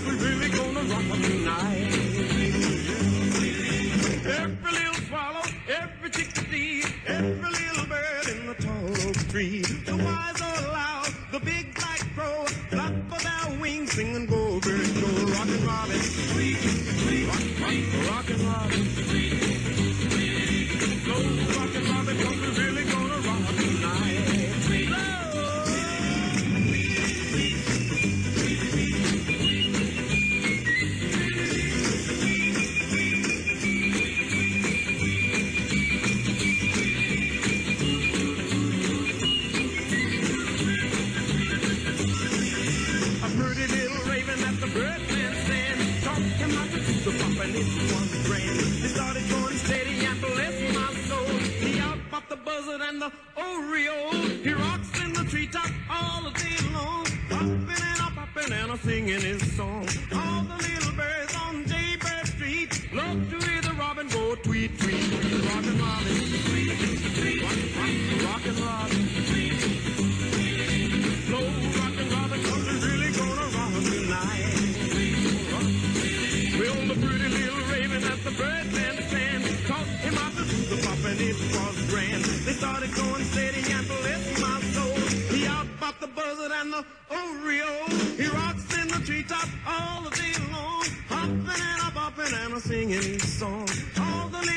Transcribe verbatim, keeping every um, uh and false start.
we're really gonna rock 'em tonight. Every little swallow, every chickadee, every little bird in the tall oak tree. The wise or loud, the big black crow, flap of their wings, singing go, bird, go, rockin' Robin, sweet, sweet, rock, rock, rockin' Robin, sweet, sweet, go, rockin' Robin, 'cause we're really gonna rock 'em tonight. And it was grand. They started going steady and bless my soul. He out popped the buzzard and the Oreo. He rocks in the treetop all the day long, popping and a popping and a singing his song. All the little birds on Jaybird Street love to hear the robin go tweet, tweet, tweet. Rockin' Robin, tweet, tweet, rock, rock, rockin' Robin, tweet, tweet. Slow rockin' Robin, 'cause we're really gonna rock 'em tonight. Well, the pretty little raven at the birdman stand taught him how to do the pop, and it was grand. They started going steady and bless my soul. He out popped the buzzard and the Oreo. He rocks in the treetop all the day long, hopping and a bopping and a singing his song. All the